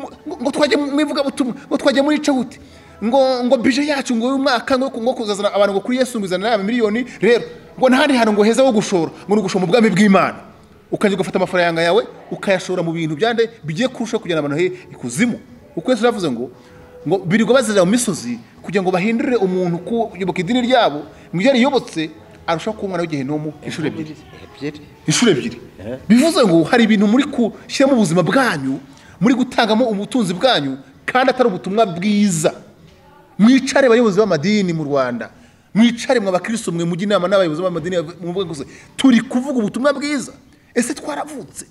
ngo twaje mwivuga butumwa ngo twaje muri cawuti ngo bije yacu ngo uyu mwaka ngo kuzazana abantu ngo kuri Yesu ngizana na miliyoni rero ngo ntahandi hantu ngo heza wo gushora ngo ni gushora mu bwami bw'Imana ukanje gufata amafaranga yawe ukayashora mu bintu byande bigiye kurusha kujyana abantu he ikuzimu uko Yesu yavuze ngo birirwa bazira mu misozi kugira ngo bahindurire umuntu ku yoboka idini ryabo ngo yari yobotse arusha ku mwana w'igihenomo inshuro ebyiri bivuze ngo hari ibintu muri kushyira mu buzima bwanyu muri gutangamo ubutunzi bwanyu kandi atari ubutumwa bwiza mwicare abayobozi b'amadini mu Rwanda mwicare mwa bakristo mwe mujye inama n'abayobozi b'amadini muvuga gusa turi kuvuga ubutumwa bwiza ese twaravutse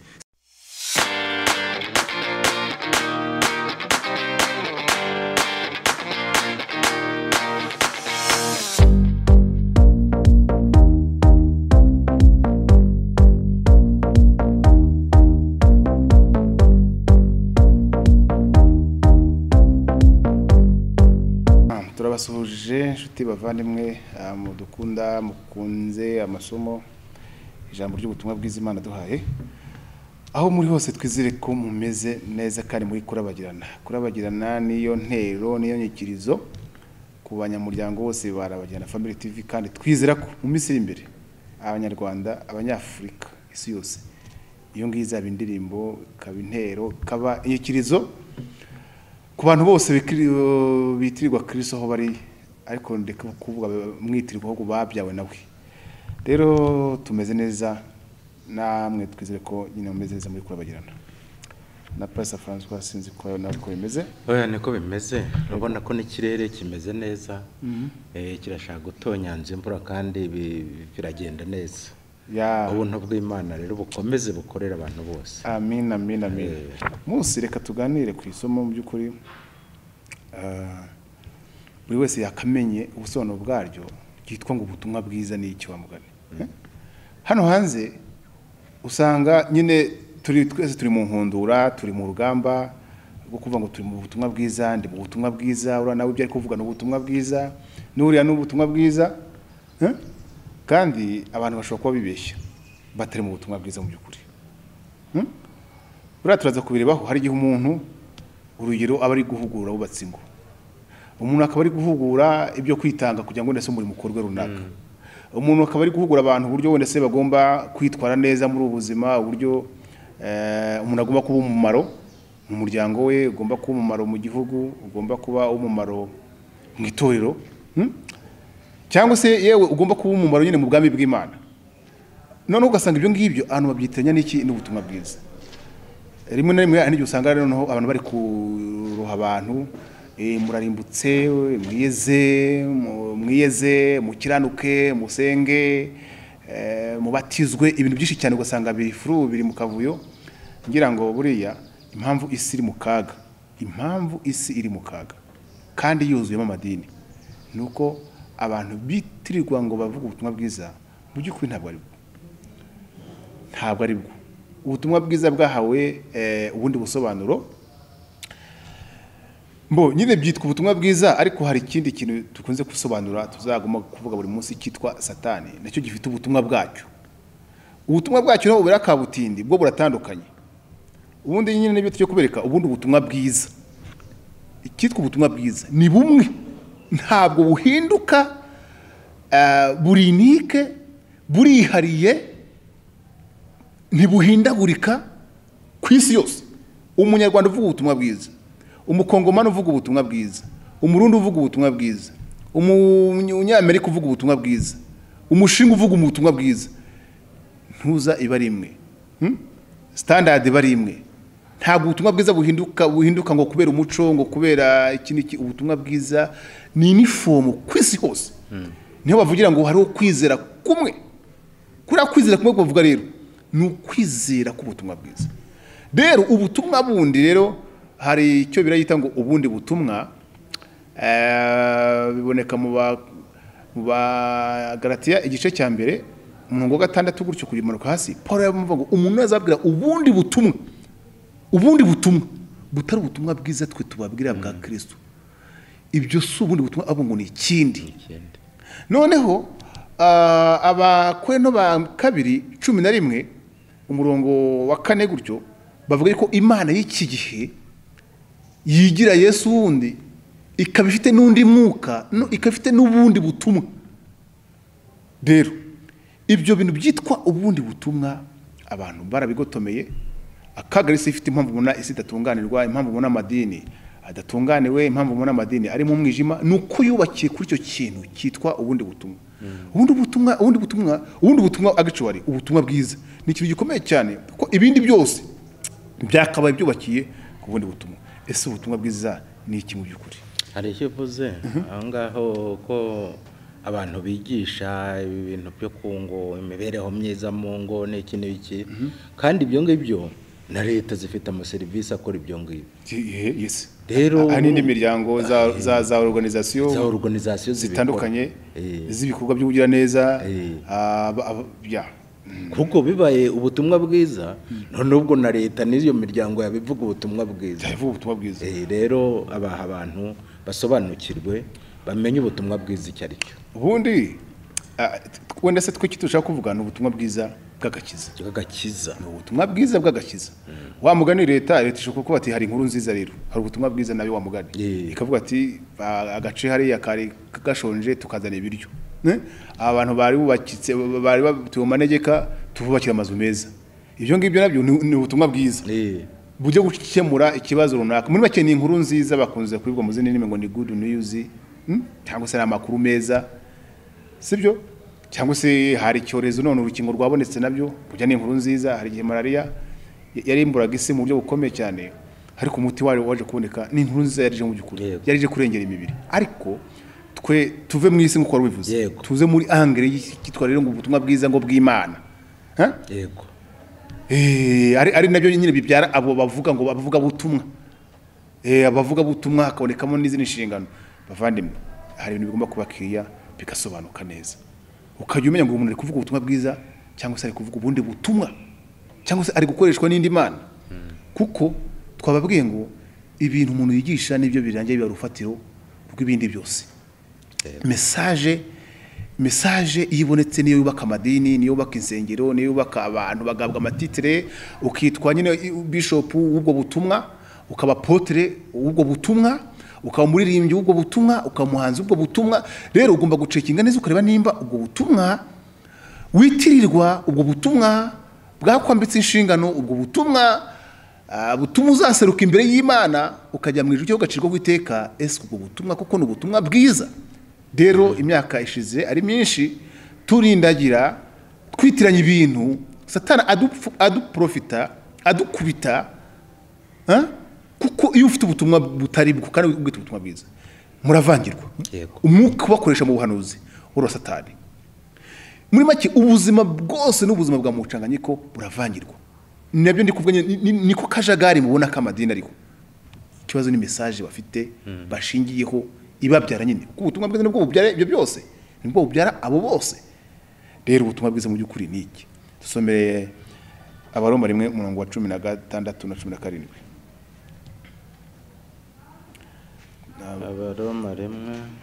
turabasuhuje inshuti bavandimwe mudukunda mukunze amasomo ijambo ry'ubutumwa bwiza Imana duhaye aho muri hose twizere ko mumeze neza kandi muri kurabagirana niyo ntero niyo nyikirizo ku banyamuryango bose barabagirana Family TV kandi twizera ko mu minsi imbere abanyarwanda abanyafurika isi yose iyo ngiza abindirimbo kaba intero kaba inyikirizo ku bantu bose bitirirwa Kristo aho bari ariko ndeka kuvuga mwitirirwa aho babyawe nawe rero tumeze neza namwe twizere ko nyine mumeze neza muri kurabagirana na Pastor François sinzi ko nako bimeze oya niko bimeze urabona ko n'ikirere kimeze neza kirashaka gutonyanza imvura kandi biragenda neza ubuntu bw'Imana rero bukomeze bukorera abantu bose amen amen amen munsi reka tuganire ku isomo mu byukuri buri wese yakamenye ubusobanuro bwaryo cyitwa ngo ubutumwa bwiza ni iki wamugane hano hanze usanga nyine twese turi mu nkundura turi mu rugamba rwo kuvuga ngo turi mu butumwa bwiza ndi mu butumwa bwiza ura nawe byari kuvuga no ubutumwa bwiza n'uriya n'ubutumwa bwiza kandi abantu bashobora kuba bibeshya batari mu butumwa bwiza mu byukuri turaza kubirebaho hari igihe umuntu urugero aba ari guhugura ubatse ingo umuntu akaba ari guhugura ibyo kwitanga kugira ngo ndetse muri mukorwe runaka umuntu akaba ari guhugura abantu uburyo wenda se bagomba kwitwara neza muri ubuzima uburyo umuntu agomba kuba umumaro mu muryango we ugomba kuba umumaro mu gihugu ugomba kuba umumaro mu itorero cyangwa se yewe ugomba kuba umumaro nyine mu bwami bw'Imana none ugasanga ibyo ngibyo abantu babyitiranya n'iki n'ubutumwa bwiza rimwe na rimwe n'igihe usanga rero noneho abantu bari kuroha abantu murarimbutse mwiyeze mukiranuke musenge mubatizwe ibintu byinshi cyane ugasanga biri mu kavuyo ngira ngo buriya impamvu isi iri mu kaga kandi yuzuyemo amadini nuko abantu bitirirwa ngo bavuga ubutumwa bwiza mu by'ukuri ntabwo ari bwo ubutumwa bwiza bwahawe ubundi busobanuro nyine byitwa ubutumwa bwiza ariko hari ikindi kintu tukunze gusobanura tuzagomba kuvuga buri munsi cyitwa Satani nacyo gifite ubutumwa bwacyo no burakabutindi bwo buratandukanye ubundi nyine n'ibyo cyo kubereka ubundi ubutumwa bwiza icyitwa ubutumwa bwiza ni bumwe ntabwo buhinduka burinike burihariye ntibuhindagurika ku isi yose umunyarwanda uvuga ubutumwa bwiza umukongomani uvuga ubutumwa bwiza umurundi uvuga ubutumwa bwiza umunyamerika uvuga ubutumwa bwiza umushinga uvuga ubutumwa bwiza ntuza iba ari imwe standard iba ari imwe ntabwo ubutumwa bwiza buhinduka ngo kubera umuco ngo kubera iki ubutumwa bwiza ni uniform ku isi hose niho bavugira ngo hariho kwizera kumwe kuri kwizera kumwe bavuga rero ni ukwizera k'ubutumwa bwiza rero ubutumwa bundi rero hari icyo birayita ngo ubundi butumwa biboneka mu ba Galatiya igice cya mbere umurongo wa 6 gutyo kurimanuka hasi Paul yavuga ngo umuntu azabwira ubundi butumwa butari ubutumwa bwiza twe tubabwira bwa Kristo ibyo si ubundi butumwa abo ngo ni ikindi noneho abakweno ba 2:11 umurongo wa 4 gutyo bavuga ko Imana y'iki gihe yigira Yesu wundi ikaba ifite n'undi mwuka ikaba ifite n'ubundi butumwa. Rero ibyo bintu byitwa ubundi butumwa abantu barabigotomeye. Akaga isi ifite impamvu ubona isi idatunganirwa, impamvu ubona amadini adatunganiwe, impamvu ubona amadini ari mu mwijima, nuko yubakiye kuri icyo kintu cyitwa ubundi butumwa. Ubundi butumwa actually ubutumwa bwiza ni ikintu gikomeye cyane kuko ibindi byose byakabaye byubakiye ku bundi butumwa. Ese ubutumwa bwiza ni iki mu by'ukuri? Hari icyo uvuze aho ngaho ko abantu bigisha ibintu byo kungo imibereho myiza mu ngo n'iki n'iki, kandi ibyo ngibyo na leta zifite amaserivisi akora ibyo ngibyo. Yes. Rero hari n'indi miryango za organization zitandukanye z'ibikorwa by'ubugira neza kuko bibaye ubutumwa bwiza none ubwo na leta n'iyo miryango yabivuga ubutumwa bwiza. Rero abaha abantu basobanukirwe bamenye ubutumwa bwiza icyo ari cyo. Ubundi wenda se twiki tushaka kuvuga ni ubutumwa bwiza bw'agakiza. Ni ubutumwa bwiza bw'agakiza. Wa mugani leta ishobora kuba ati hari inkuru nziza rero. Hari ubutumwa bwiza nayo wa mugani. Ikavuga ati agace hari yakari gashonje tukazana ibiryo. Abantu bari bubakitse bari batuye manegeka tububakira amazu meza. Ibyo ngibyo nabyo ni ubutumwa bwiza. Bujye gukemura ikibazo runaka. Muri make ni inkuru nziza bakunze kwibwa mu zindi ndimi ngo ni good news. Cyangwa se amakuru meza. Sibyo? Cyangwa se hari icyorezo none urukingo rwabonetse nabyo kujya ni inkuru nziza. Hari igihe malaria yari imburaga isi mu buryo bukomeye cyane, ariko umuti waje kuboneka. Ni inkuru nziza yarije mu byukuri, yarije kurengera imibiri. Ariko twe tuve mu isi nk'uko wabivuze, tuze muri angere y'ikitwa rero ngo ubutumwa bwiza ngo bw'Imana. Yego. Ari nabyo nyine bibyara abo bavuga ngo bavuga butumwa. Abavuga butumwa hakabonekamo n'izindi nshingano. Bavandimwe, hari ibintu bigomba kubakiriya bigasobanuka neza. Ukajya umenya ngo umuntu ari kuvuga ubutumwa bwiza cyangwa se ari kuvuga ubundi butumwa cyangwa se ari gukoreshwa n'indi mana. Kuko twababwiye ngo ibintu umuntu yigisha nibyo birangiye biba rufatiro rw'ibindi byose. Message ibonetse niyo yubaka amadini, niyo yubaka insengero, niyo yubaka abantu bagabwa amatitre, ukitwa nyine bishop w'ubwo butumwa, ukaba apotre w'ubwo butumwa, ukaba umuririmbyi w'ubwo butumwa, ukaba umuhanzi w'ubwo butumwa. Rero ugomba gucekinga neza ukareba nimba ubwo butumwa witirirwa, ubwo butumwa bwakwambitse inshingano, ubwo butumwa butuma uzaseruka imbere y'Imana ukajya mu ijuru cyo gacirwa gwiteka. Ese ubwo butumwa kuko ni ubutumwa bwiza? Rero imyaka ishize ari myinshi turindagira twitiranya ibintu, Satana aduprofita adukubita. Kuko iyo ufite ubutumwa butari bwo kandi ubwite ubutumwa bwiza muravangirwa. Umwuka bakoresha mu buhanuzi uri Satani. Muri make ubuzima bwose n'ubuzima bwa mucanganyiko buravangirwa. Nabyo ndi kuvuga niko kajagari mubona kamadini ariko ikibazo ni message bafite bashingiyeho ibabyara nyine. Kuko ubutumwa bwiza nibwo bubyara ibyo byose, nibwo bubyara abo bose. Rero ubutumwa bwiza mu by'ukuri ni iki? Dusomere Abaroma 1:16 na 17. Abaroma 1:16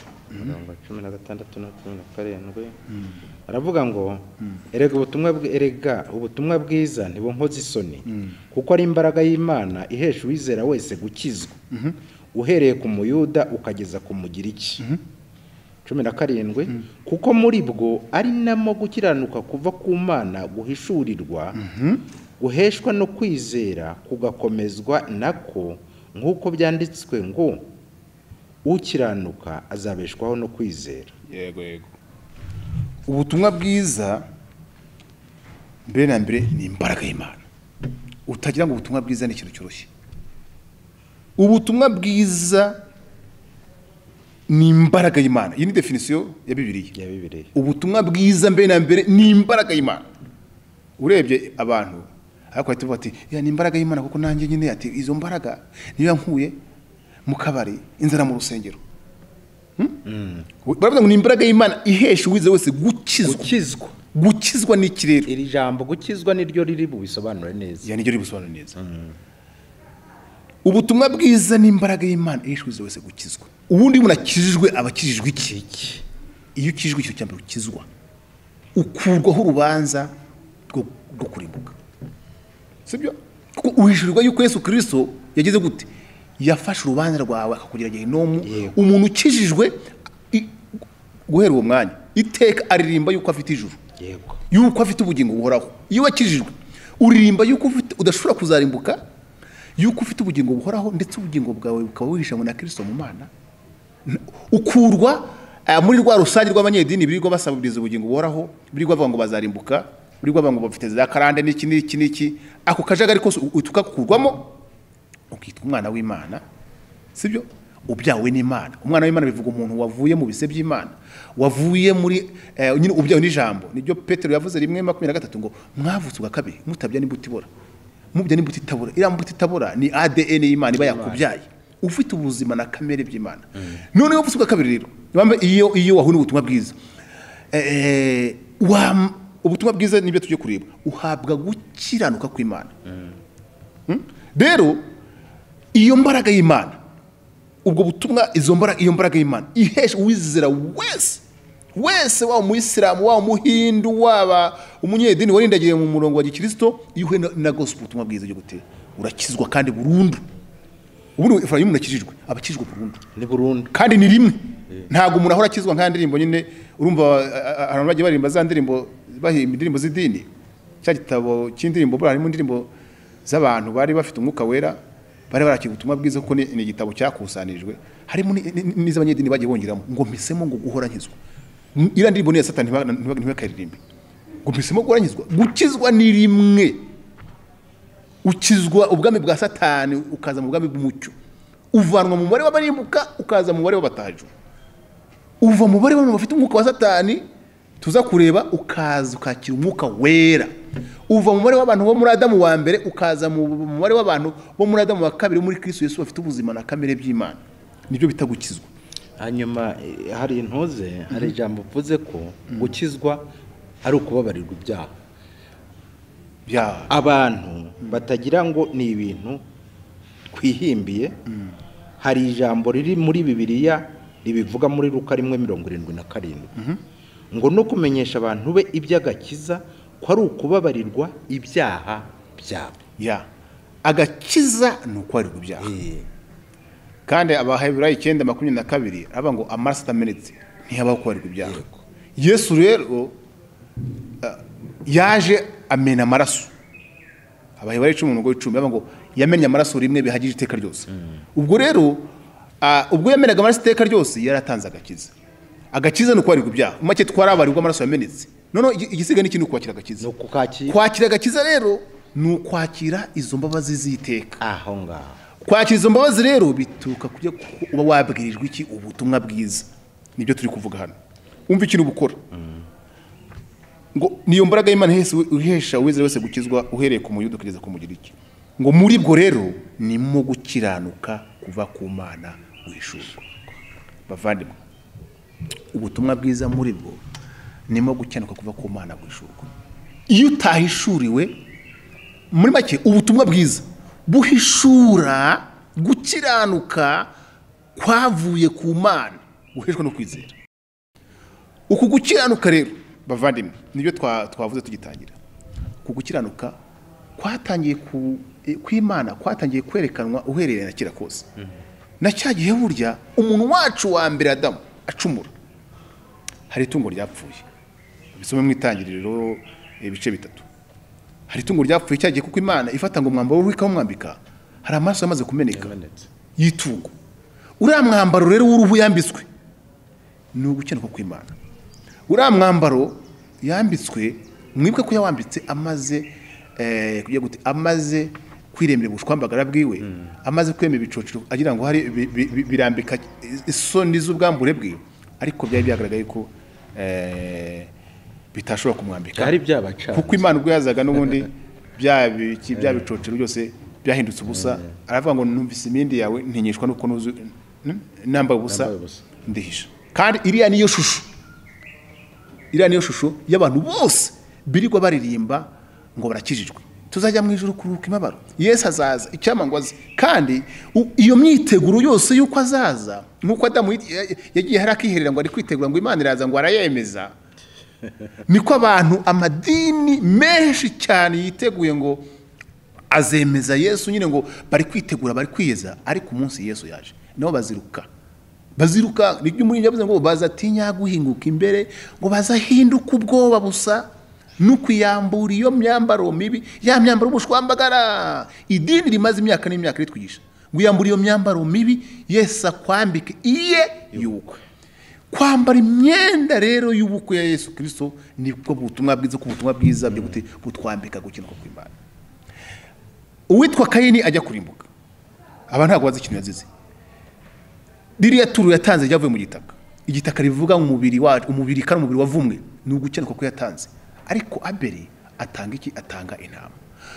na 17. Aravuga ngo erega ubutumwa bwiza nibo nkozi isoni, kuko ari imbaraga y'Imana ihesha uwizera wese gukizwa, uhereye ku muyuda ukageza ku mugiriki. 17. Kuko muri bwo ari namo gukiranuka kuva ku Mana guhishurirwa, guheshwa no kwizera kugakomezwa nako, nk'uko byanditswe ngo ukiranuka azabeshwaho no kwizera. Yego. Ubutumwa bwiza mbere na mbere ni imbaraga y'Imana. Utagira ngo ubutumwa bwiza ni ikintu cyoroshye. Ubutumwa bwiza ni imbaraga y'Imana. Iyi ni definition ya Bibiliya. Ubutumwa bwiza mbere na mbere ni imbaraga y'Imana. Urebye abantu ariko tuvuga ati ni imbaraga y'Imana kuko nanjye nyine ati izo mbaraga niyo yankuye mu kabari inzara mu rusengero. Baravuga ngo ni imbaraga y'Imana ihesha uwize wese gukizwa n'ikirero. Iri jambo gukizwa niryo riri bubisobanura neza. Niryo ribusobanura neza. Ubutumwa bwiza ni imbaraga y'Imana ihesha uwize wese gukizwa. Ubundi umuntu akijijwe abakijijwe iki? Iyo ukijijwe icyo cyambere ukizwa, ukurwaho urubanza rwo kurimbuka. Sibyo? Kuko uhishurirwa yuko Yesu Kristo yageze gute? yafashe urubanza rwawe akakugira gehinomu. Umuntu ukijijwe guhera uwo mwanya iteka aririmba yuko afite ijuru, yuko afite ubugingo buhoraho. Iyo wakijijwe uririmba yuko udashobora kuzarimbuka, yuko ufite ubugingo buhoraho, ndetse ubugingo bwawe bukaba buhishanwe na Kristo mu Mana. Ukurwa muri rwa rusange rw'abanyedini birirwa basabiriza ubugingo buhoraho, birirwa bavuga ngo bazarimbuka, birirwa bavuga ngo bafite za karande n'iki ako kajagari kose utukakurwamo ukitwa umwana w'Imana, sibyo? Ubyawe n'Imana. Umwana w'Imana bivuga umuntu wavuye mu bise by'Imana, wavuye muri nyine ubyawe n'ijambo. Nibyo Petero yavuze 1:23 ngo mwavutse ubwa kabiri mutabya n'imbuto ibora, mubya n'imbuto itabora. Iriya mbuto itabora ni ADN y'Imana iba yakubyaye, ufite ubuzima na kamere by'Imana. None wavutse ubwa kabiri rero iyo wahuna ubutumwa bwiza, ubutumwa bwiza nibyo tujye kureba, uhabwa gukiranuka kw'Imana. Rero iyo mbaraga y'Imana, ubwo butumwa, iyo mbaraga y'Imana ihesha uwizera wese wa umuyisilamu, wa umuhindu, waba umunyedini warindagiye mu murongo wa gikristo, iyo uhe na gospel ubutumwa bwiza byo gute urakizwa kandi burundu. Ubu Efrayimu nakijijwe, abakijwe burundu, ni burundu kandi ni rimwe. Ntago umuntu ahora akizwa nka ndirimbo nyine. Urumva abantu bagiye barimba za ndirimbo, bahimba indirimbo z'idini. Cya gitabo cy'indirimbo bari mu ndirimbo z'abantu bari bafite umwuka wera, bari barakira ubutumwa bwiza kuko ni igitabo cyakusanijwe, harimo n'iz'abanyedini bagiye bongeramo ngo mpisemo ngo guhora nkizwa. Ira ndirimbo ni ya Satani ntibakaririmbe ngo mpisemo guhora nkizwa. Gukizwa ni rimwe, ukizwa ubwami bwa Satani ukaza mu bwami bw'umucyo, uvanwa mu mubare w'abarimbuka ukaza mu mubare w'abatajuru, uva mu mubare w'abantu bafite umwuka wa Satani tuza kureba ukaza ukakira umwuka wera, uva mu mubare w'abantu bo muri Adamu wa mbere ukaza mu mubare w'abantu bo muri Adamu wa kabiri muri Kristo Yesu bafite ubuzima na kamere by'Imana. Nibyo bitagukizwa. Hanyuma hari intoze, hari ijambo uvuze ko gukizwa ari ukubabarirwa ibyaha. Abantu batagira ngo ni ibintu twihimbiye. Hari ijambo riri muri Bibiliya ribivuga muri Luka 1:77 ngo no kumenyesha abantu be iby'agakiza ko ari ukubabarirwa ibyaha byabo. Agakiza ni ukwarirwa ibyaha. Kandi Abaheburayo 9:22 aba ngo amaraso atamenetse ntihabaho kwarirwa ibyaha. Yesu rero yaje amena amaraso. Abaheburayo 10:10 aba ngo yamenye amaraso rimwe bihagije iteka ryose. Ubwo rero ubwo yamenaga amaraso iteka ryose yaratanze agakiza. Agakiza ni ukwarirwa ibyaha. Make twarabarirwa amaraso yamenetse. None igisiga ni kintu kwakira agakiza. Kwakira agakiza rero ni ukwakira izo mbabazi z'iteka. Aho ngaho kwakira izo mbabazi rero bituruka kujya uba wabwirijwe iki ubutumwa bwiza. Nibyo turi kuvuga hano. Umva ikintu bukora ngo niyo mbaraga y'Imana ihesha uwizera wese gukizwa uhereye ku muyuda kugeza ku mugiriki. Ngo muri bwo rero nimo gukiranuka kuva ku Mana wishurwa. Bavandimwe, ubutumwa bwiza muri bwo nimo gukiranuka kuva ku Mana wishurwa. Iyo utahishuriwe, muri make ubutumwa bwiza buhishura gukiranuka kwavuye ku Mana guheshwa no kwizera. Uku gukiranuka rero bavandimwe nibyo twavuze tugitangira. Uku gukiranuka kwatangiye ku Imana, kwatangiye kwerekanwa uhereye na kera kose. Na cyagiye burya umuntu wacu wa mbere Adamu acumura, hari itungo ryapfuye. Bisome mu Itangiriro ibice 3. Hari itungo ryapfuye cyagiye kuko Imana ifata ngo mwambaro w'ikaho mwambika, hari amaraso yamaze kumeneka yitungo. Uriya mwambaro rero w'uruhu yambitswe ni ugukiranuka ku Imana. Uriya mwambaro yambitswe mwibwe ko yawambitse amaze kujya gute, amaze kwiremera ubushwambagara bwiwe, amaze kwemera ibicocero agira ngo hari birambika isoni z'ubwambure bwiwe, ariko byari byagaragaye ko bitashobora kumwambika ari byabaca kuko Imana ubwo yazaga n'ubundi bya bicocero byose byahindutse ubusa. Aravuga ngo numvise imindi yawe ntinyishwa nuko nuzu nambaye ubusa ndihisha. Kandi iriya niyo shusho y'abantu bose birirwa baririmba ngo barakijijwe, tuzajya mu ijuru kuruka imabaro, Yesu azaza icyamangoze. Kandi iyo myiteguro yose yuko azaza, nuko Adamu yagiye harakiherera ngo ari kwitegura ngo Imana iraza ngo arayemeza, niko abantu amadini menshi cyane yiteguye ngo azemeza Yesu nyine ngo bari kwitegura bari kwiyeza ariko umunsi Yesu yaje nabo baziruka nibyo muri yavuze ngo bazatinya guhinguka imbere ngo bazahinduka ubwoba busa n'ukuyambura iyo myambaro mibi ya myambaro ubushwambagara idini rimaze imyaka n'imyaka ritwigisha ngo yambura iyo myambaro mibi Yesu akwambike iye y'ubukwe kwambara imyenda rero y'ubukwe ya Yesu Kristo nibwo butumwa bwiza kubutumwa bwiza byo gute butwambika gukina kw'Imana. Uwitwa Kayini ajya kurimbuka aba ntabwo bazi ikintu yazize ririya turu yatanze ryavuye mu gitaka igitaka rivuga umubiri wacu umubiri kandi umubiri wavumwe ni ugukena ko yatanze ariko Abeli atanga iki atanga intama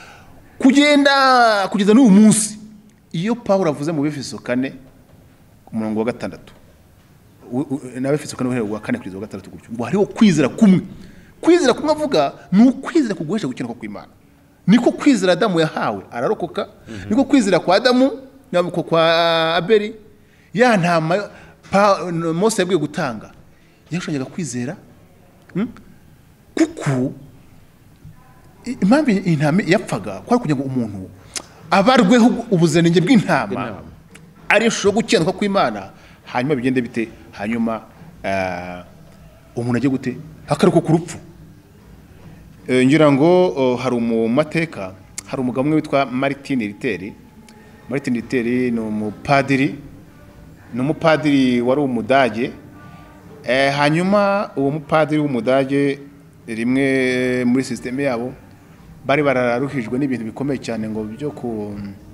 kugeza n'uyu munsi iyo Pawulo avuze mu Efeso 4 umurongo wa 6 na Efeso 4 wa 4 kugeza wa 6 gutyo ngo hariho kwizera kumwe avuga ni ukwizera kuguhesha gukena kw'Imana niko kwizera Adamu yahawe ararokoka niko kwizera kwa Adamu nako kwa Abeli ya ntama Mose yabwiye gutanga yashonyaga kwizera kuko impamvu intama yapfaga kwari kugira ngo umuntu abarweho ubuziranenge bw'intama ari ishusho gukenuka kw'Imana hanyuma bigende bite hanyuma umuntu agiye gute hakaruko ku rupfu. Ngira ngo hari umumateka hari umugabo umwe witwa Martin Luther ni umupadiri wari umudage hanyuma uwo mupadiri w'umudage rimwe muri systeme yabo bari bararuhijwe n'ibintu bikomeye cyane ngo byo ku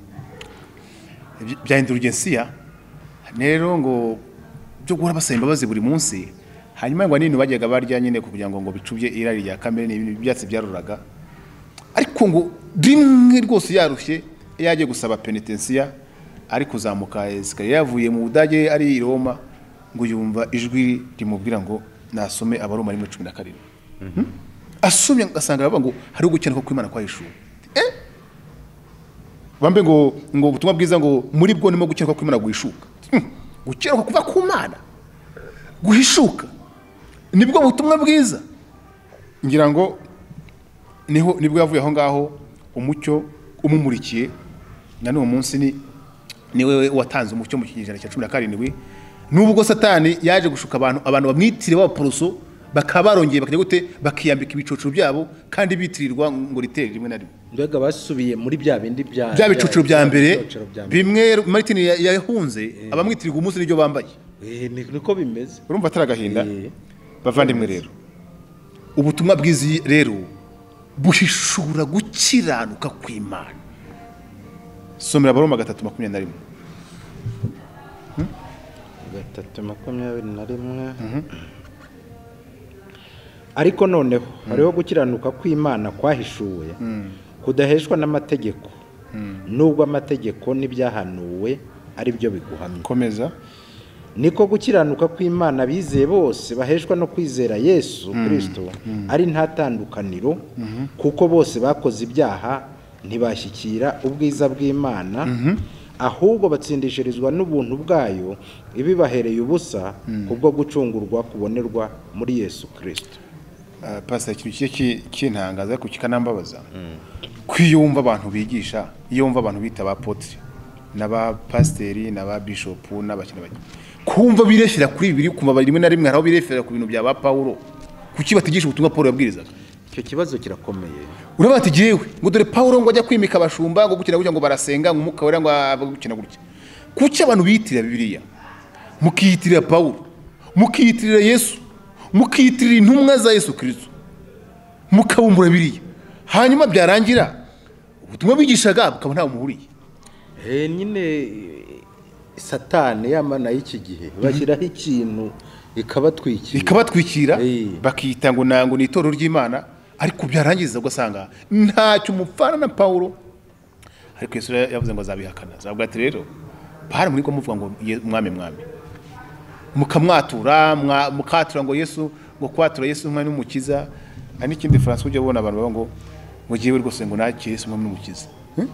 bya indulgensia rero ngo byo guhora basaba imbabazi buri munsi hanyuma ngo nini bajyaga barya nyine kugira ngo bicubye irari rya kamere n'ibintu byatsi byaruraga ariko ngo rimwe rwose yarushye yaje gusaba penitensia ari kuzamuka esikariye yavuye mu Budage ari i Roma ngo yumva ijwi rimubwira ngo nasome Abaroma 17 asomye asanga bavuga ngo hari gukena kw'Imana kwa Yesu bambe ngo ubutumwa bwiza ngo muri bwo nimo gukena kw'Imana guhishuka gukena kuva ku Mana guhishuka nibwo butumwa bwiza ngira ngo nibwo yavuye aho ngaho umucyo umumurikiye na n'uwo munsi niwe watanze umucyo mu kinyejana cya 17 nubwo Satani yaje gushuka abantu bamwitire b'abaporoso bakabarongeye bakajya gute bakiyambika ibicocoro byabo kandi bitirirwa ngo ritere rimwe na rimwe mbega basubiye muri bya bindi bya bicocoro bya mbere bimwe Martin yahunze abamwitirirwa umunsi n'ibyo bambaye niko bimeze urumva ataragahinda bavandimwe rero ubutumwa bwizi rero buhishura gukiranuka kw'Imana somera Abaroma 3:21 3:21 ariko noneho hariho gukiranuka kw'Imana kwahishuwe kudaheshwa n'amategeko nubwo amategeko n'ibyahanuwe ari byo biguhamye komeza niko gukiranuka kw'Imana bizeye bose baheshwa no kwizera Yesu Kristo ari nta tandukaniro kuko bose bakoze ibyaha ntibashyikira ubwiza bw'Imana ahubwo batsindishirizwa n'ubuntu bwayo ibibahereye ubusa kubwo gucungurwa kubonerwa muri Yesu Kristo. Pastor ikintu kintangaza ko kikanambabaza kwiyumva abantu bigisha iyo wumva abantu bita abapotre n'aba pasteri n'aba bishop n'abakina bake kumva birefera kuri bibiri kumva rimwe na rimwe haraho birefera ku bintu bya ba Paulo kuki batigisha ubutumwa Paulo yabwirizaga icyo kibazo kirakomeye urabati giyewe ngo dore Paulo ngo ajya kwimika abashumba ngo gukina gutya ngo barasenga ngo umuka wera ngo gukina gutya kuki abantu bitira Bibiliya mukiyitirira Paulo mukiyitirira Yesu mukiyitirira intumwa za Yesu Kristo mukabumbura Bibiliya hanyuma byarangira ubutumwa bigishaga bukaba nta muhuriye nyine Satani yamana y'iki gihe bashyiraho ikintu ikabatwikira bakita ngo nango ni itorero ry'Imana ariko byarangiza ugasanga ntacyo umupfana na Paulo ariko Yesu yavuze ngo azabihakana zavuga ati rero bahari muri ko muvuga ngo mwami mukamwatura mukatura ngo Yesu ngo kwatura Yesu umwana n'umukiza ari n'ikindi François ujya ubona abantu baba ngo giyewe rwose ngo nakire Yesu umwana n'umukiza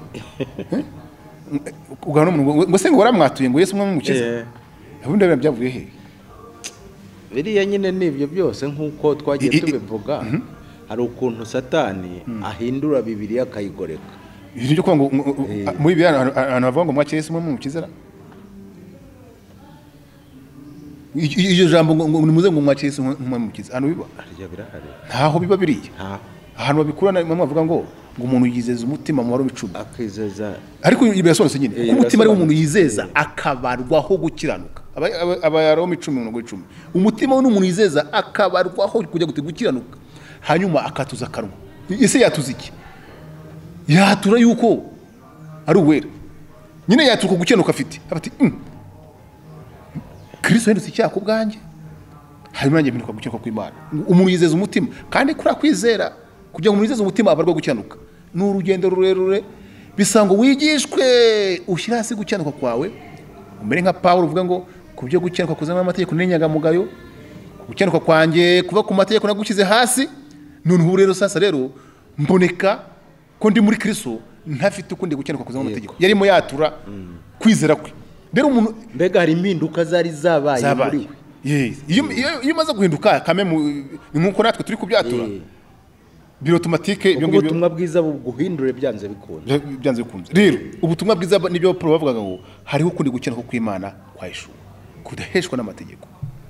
ugana ngo se ngo waramwatuye ngo Yesu umwana n'umukiza ubundi byavuye he biriya nyine nibyo byose nkuko twagiye tubivuga hari ukuntu Satani ahindura Bibiliya akayigoreka ibyo kuvuga ngo muri ibi abantu bavuga ngo mwakire Yesu mu kizera iyo jambo ngo nimuze ngo mwakire Yesu mu kizera hano biba ntaho biba biriya ahantu babikurana mama bavuga ngo umuntu yizeza umutima mu waro 10 akizeza ariko ibirasobanutse nyine ko umutima ari umuntu yizeza akabarwaho gukiranuka abayaro 10 umutima w'umuntu yizeza akabarwaho kujya gukiranuka hanyuma akatuza kanwa ese yatuza iki yatura yuko ari uwera nyine yatuka gukiranuka afite abati Kristo yendutse icyaha ku bwanjye hanyuma nanjye mpinduka gukiranuka kw'Imana umuntu yizeza umutima kandi kuri kwizera kugira ngo umuntu yizeze umutima abarwa gukiranuka ni urugendo rurerure bisango wigishwe ushyira hasi gukiranuka kwawe umere nka Paulo uvuga ngo kubyo gukiranuka kuzama amategeko n'inyangamugayo gukiranuka kwanjye kuva ku mategeko nagukize hasi none ubu rero sasa rero mboneka ko ndi muri Kristo ntafite ukundi gukiranuka kuzama amategeko yarimo yatura kwizera kwe rero umuntu mbega hari impinduka zari zabaye muri we iyo maze guhinduka kame nkuko natwe turi kubyatura biro automatique ibyo ngibyo ubutumwa bwiza buguhindure byanze bikunze rero ubutumwa bwiza nibyo Paulo bavugaga ngo hariho kundi gukiranuka kw'Imana kwa Yesu kudaheshwa n'amategeko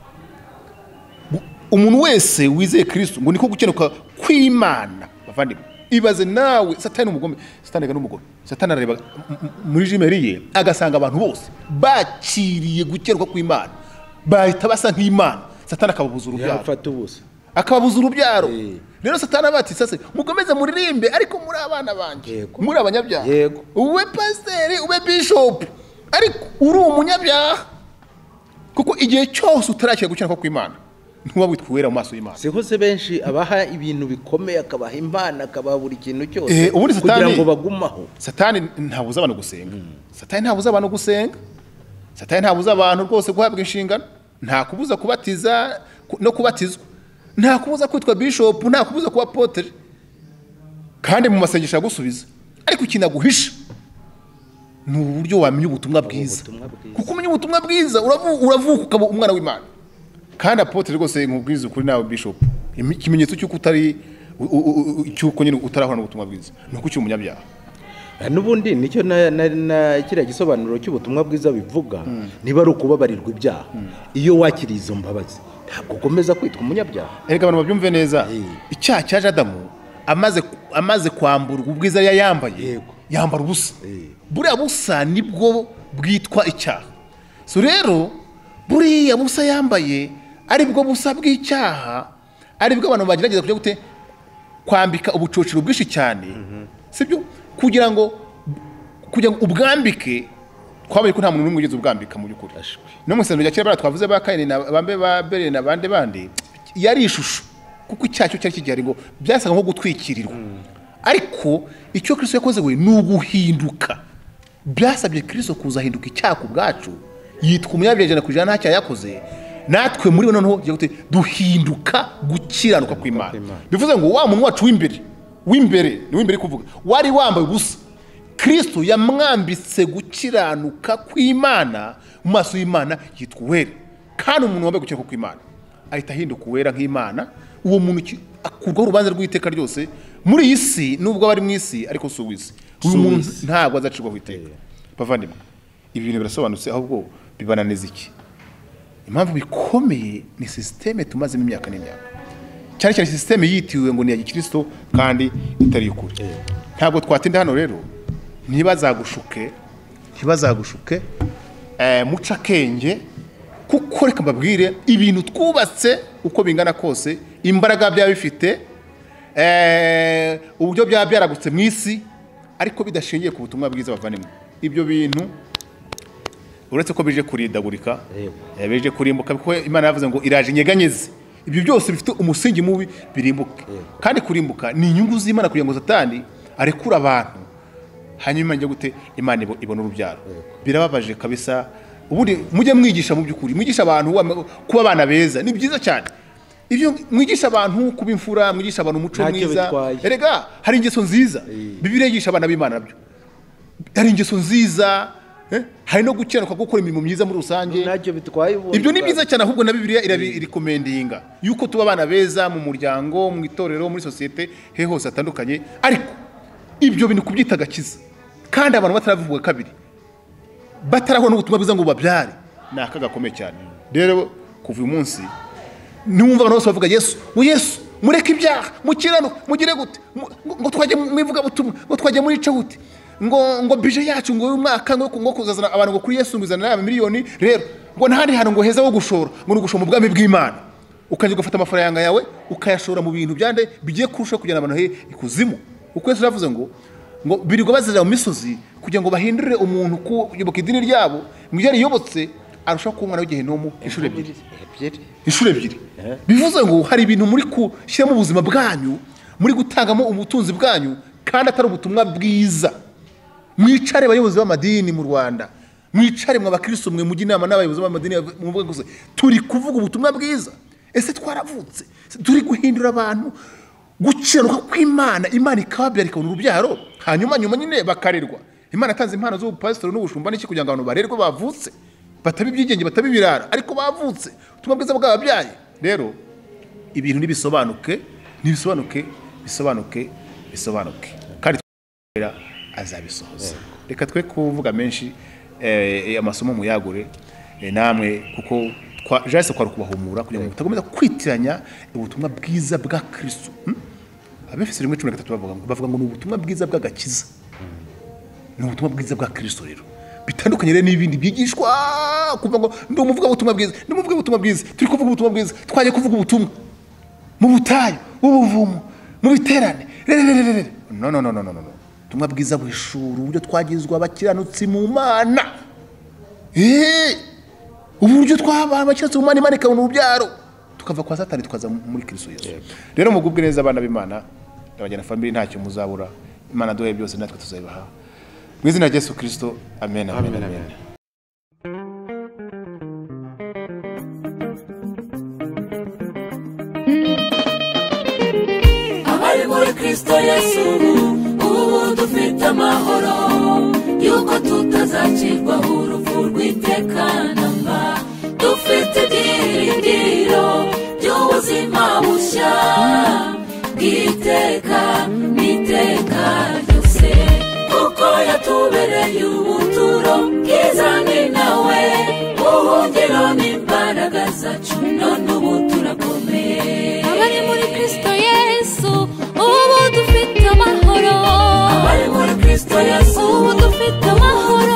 umuntu wese wizeye Kristo ngo niko gukiranuka kw'Imana bavandimwe ibaze nawe satani umugome satani ga n'umugome satani arareba muri jimeriye agasanga abantu bose bakiriye gukiranuka kw'Imana bahita basa nk'Imana satani akababuza urubyaro yafata ubusa akababuza urubyaro rero satani abati sase mukomeze muririmbe ariko muri abana banje muri abanyabyaha ube pasiteri ube bishop ariko uri umunyabyaha kuko igihe cyose utarakira gukiranuka kw'Imana ntuba witwera mu maso y'Imana siho se benshi abaha ibintu bikomeye akabaha Imana akabaha buri kintu cyose kugira ngo bagumaho satani ntabuza abantu gusenga satani ntabuza abantu gusenga satani ntabuza abantu rwose guhabwa inshingano nta kubuza kubatiza no kubatizwa nta kubuza kwitwa bishop nta kubuza kuba apotre kandi mu masengesho yagusubiza ariko kinaguhisha ni uburyo wamenya ubutumwa bwiza kuko umenya ubutumwa bwiza uravuka ukaba umwana w'Imana kandi apotre rwose nkubwiza ukuri nawe bishop ikimenyetso cy'uko utari cy'uko nyine utarahora n'ubutumwa bwiza nuko cy'u umunyabyaha n'ubundi nicyo na kiriya gisobanuro cy'ubutumwa bwiza bivuga niba ari ukubabarirwa ibyaha iyo wakiriye izo mbabazi ntabwo ukomeza kwitwa umunyabyaha erega abantu babyumve neza icyaha cya Adamu amaze kwamburwa ubwiza yambaye yambara ubusa buriya busa nibwo bwitwa icyaha so rero buriya busa yambaye aribwo busa bw'icyaha aribwo abantu bagerageza kujya gute kwambika ubucocero bwinshi cyane sibyo kugira ngo ubwambike kwabaye ko nta muntu n'umwe ugeze ubwambika mu by'ukuri no mu isezerano rya kera twavuze ba Kayini na bambe ba Abeli na bandi yari ishusho kuko icyaha cyari kigihari ngo byasaga nko gutwikirirwa ariko icyo Kristo yakoze we ni uguhinduka byasabye Kristo kuzahinduka icyaha ku bwacu yitwa umunyabyaha ku ijana nta cyaha yakoze natwe muri we noneho duhinduka gukiranuka kw'Imana bivuze ngo wa muntu wacu w'imbere kuvuga wari wambaye ubusa Kristo yamwambitse gukiranuka kw'Imana mu maso y'Imana yitwa uwera kandi umuntu wambaye gukiranuka kw'Imana ahita ahinduka uwera nk'Imana uwo muntu akurwaho urubanza rw'iteka ryose muri iyi si nubwo bari mu isi ariko si uw'isi uyu muntu ntabwo azacirwaho iteka bavandimwe ibi bintu birasobanutse ahubwo bibananiza iki impamvu bikomeye ni systeme tumazemo imyaka n'imyaka cyane cyane systeme yitiwe ngo ni ya Gikristo kandi itari ukuri ntabwo twatinda hano rero ntibazagushuke muca kenge kuko reka mbabwire ibintu twubatse uko bingana kose imbaraga bya bifite uburyo bya byaragutse mu isi ariko bidashingiye ku butumwa bwiza bavanimo ibyo bintu uretse ko bije kuridagurika bije kurimbuka kuko Imana yavuze ngo iraje inyeganyeze ibyo byose bifite umusingi mubi birimbuke kandi kurimbuka ni inyungu z'Imana kugira ngo Satani arekura abantu hanyuma njye gute Imana ibona urubyaro birababaje kabisa ubundi mujye mwigisha mu by'ukuri mwigisha abantu kuba abana beza ni byiza cyane ibyo mwigisha abantu kuba imfura mwigisha abantu umuco mwiza erega hari ingeso nziza Bibiliya yigisha abana b'Imana nabyo hari ingeso nziza hari no gukiranuka gukora imirimo myiza muri rusange ibyo ni byiza cyane ahubwo na Bibiliya irarekomendinga yuko tuba abana beza mu muryango mu itorero muri societe he hose atandukanye ariko ibyo bintu kubyita agakiza kandi abantu bataravuga kabiri batarabona ubutumwa bwiza ngo babyare ni akagakomeye cyane. Rero kuva uyu munsi numva abantu bose bavuga Yesu mureke ibyaha mukirano mugire gute ngo twajye mwivuga butumwa ngo twajye muri cawuti ngo bije yacu ngo uyu mwaka ngo kuzazana abantu ngo kuri Yesu nguzana n'aba miliyoni. Rero ngo ntahandi hantu ngo heza wo gushora ngo nugushoma ubwami bw'Imana ukajya gufata amafaranga yawe ukayashora mu bintu byande bigiye kurusha kujyana abantu he ikuzimu. Uko Yesu yavuze ngo birirwa bazira mu misozi kugira ngo bahindurire umuntu kuyoboka idini ryabo ngo iyo yobotse arushaho kuba umwana w'igihenomu inshuro ebyiri. Bivuze ngo hari ibintu muri kushyira mu buzima bwanyu muri gutangamo ubutunzi bwanyu kandi atari ubutumwa bwiza. Mwicare abayobozi b'amadini mu Rwanda, mwicare mwa bakristo mwe mujye inama n'abayobozi b'amadini muvuga gusa turi kuvuga ubutumwa bwiza. Ese twaravutse turi guhindura abantu gukiranwa kw'Imana, Imana ikababyara ikabona urubyaro hanyuma nyine bakarerwa. Imana atanze impano z'ubupasitoro n'ubushumba n'iki kugira ngo abantu barerwe bavutse batabibyigenge batabibirara ariko bavutse ubutumwa bwiza bw'ababyaye. Rero ibintu nibisobanuke kandi azabisohoza. Reka twe kuvuga menshi amasomo muyagure namwe kuko jase kwa kubahumura kugira ngo mutagomeza kwitiranya ubutumwa bwiza bwa Kristo. Abefeso 1:13 bavuga ngo ubutumwa bwiza bw'agakiza ni ubutumwa bwiza bwa Kristo. Rero bitandukanye rero n'ibindi byigishwa kuvuga ngo ndo muvuga ubutumwa bwiza turi kuvuga ubutumwa bwiza twaje kuvuga ubutumwa mu butayu ubuvumo mu biterane no ubutumwa bwiza buhishura uburyo twagizwa abakiranutsi mu Mana uburyo twabana abakiranutsi mu Mana Imana ikabona urubyaro tukava kwa Satani tukaza muri Kristo Yesu. Rero mugubwe neza abana b'Imana n'abajyana family ntacyo muzabura. Imana duhe byose natwe tuzabibaha mu izina rya Yesu Kristo. Amen. Abari muri Kristo Yesu ubu dufite amahoro yuko tutazacirwa urupfu rw'iteka namba. Dufite ibyiringiro by'ubuzima bushya bw'iteka n'iteka ryose kuko yatubereye ubuturo bwiza ni nawe buhungiro n'imbaraga zacu none ubu turakomeye. Abari muri Kristo Yesu ubu dufite amahoro. Abari muri Kristo Yesu ubu dufite amahoro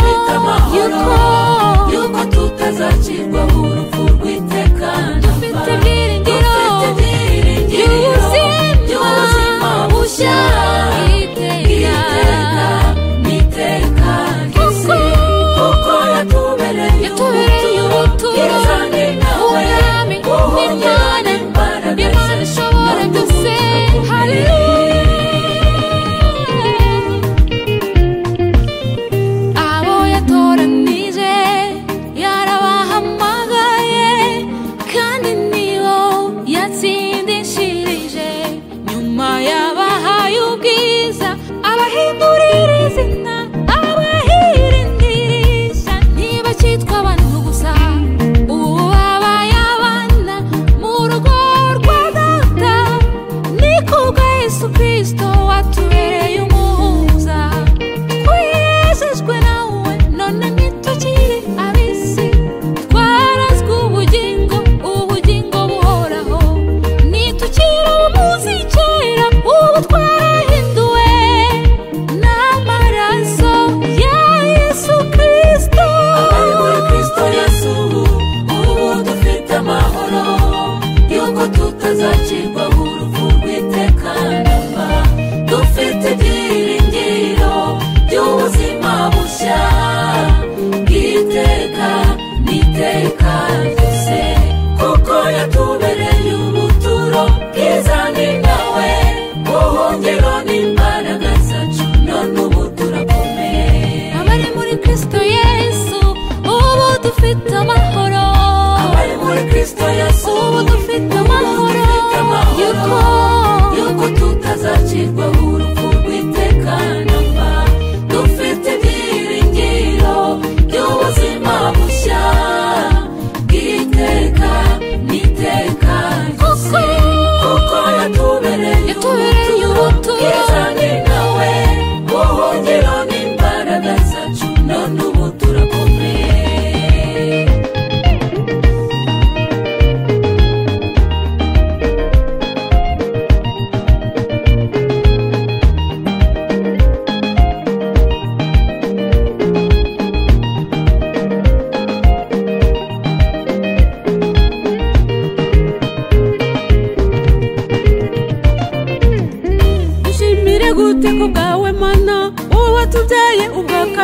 yuko tutazacirwa urupfu rw'iteka. Dufite ibyiringiro by'ubuzima bushya bw'iteka n'iteka ryose kuko yatubereye ubuturo ubwami n'Imana ishobora byose. Abo yatoranije yarabahamagaye kandi nibo yatsindishirije nyuma yabahaye ubwiza abahindurira izina abahirindirisha ntibakitwa abantu gusa ubu babaye abana mu rugo rwa Data. Ni kubwa Yesu Kristo watubereye umuhuza twejejwe nawe none nitukiri abisi twarazwe ubugingo buhoraho nitukiri umuzi kera ubu twarahinduwe n'amaraso ya Yesu Kristo. Abari muri Kristo Yesu ubu dufite amahoro yuko tutazacirwa urupfu rw'iteka namba. Dufite ibyiringiro by'ubuzima bushya bw'iteka n'iteka ryose kuko yatubereye ubuturo bwiza ni nawe buhungiro n'imbaraga zacu none ubu turakomeye. Abari muri Kristo Yesu ubu dufite amahoro. Abari muri Kristo Yesu ubu dufite amahoro yuko tutazacirwa urupfu rw'iteka namba. Dufite ibyiringiro by'ubuzima bushya bw'iteka n'iteka ryose kuko yatubereye ubuturo bwiza ni nawe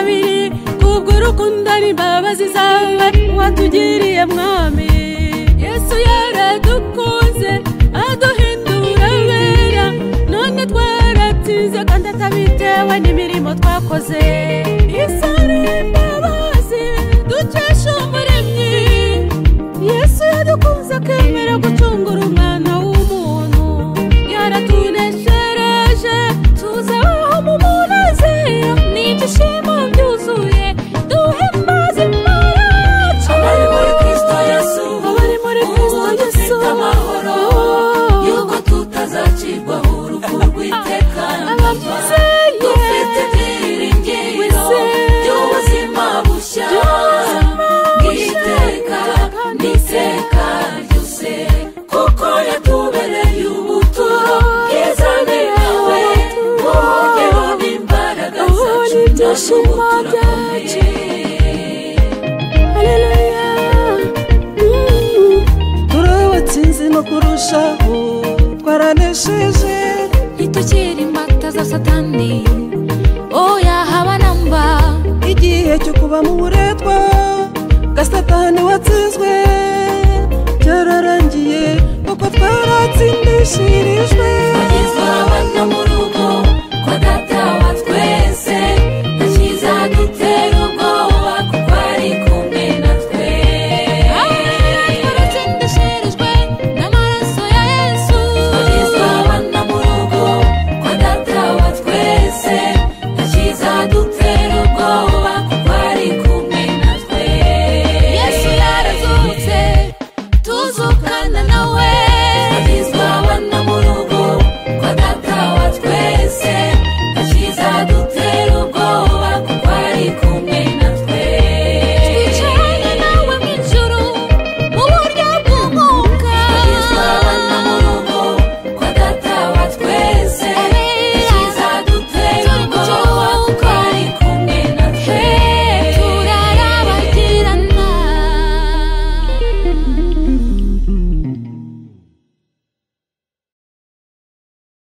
kabiri kubw'urukundo n'imbabazi zawe watugiriye mwami Yesu yaradukunze aduhindura abera none twaratsinze kandi atabitewe n'imirimo twakoze isari imbabazi dukesha umuremyi Yesu yadukunze akemera gucungura umwana w'umuntu yaratuneshereje tuzabaho mu munezero n'ibyishimo byuzuye duhimbaze Imana abari muri Kristo Yesu dufite amahoro yuko tutazacirwaho urupfu rw'iteka dufite ibyiringiro by'ubuzima bushya bw'iteka n'iteka ryose kuko yatubereye ubuturo bwiza ni nawe urugero n'imbaraga zacu turakomeye turabatsinze no kurushaho twaranesheje ntitukiri imbata za satani oya haba namba igihe cyo kuba mu buretwa bwa satani watsinzwe cyararangiye kuko twaratsindishirijwe bagizwe abana mu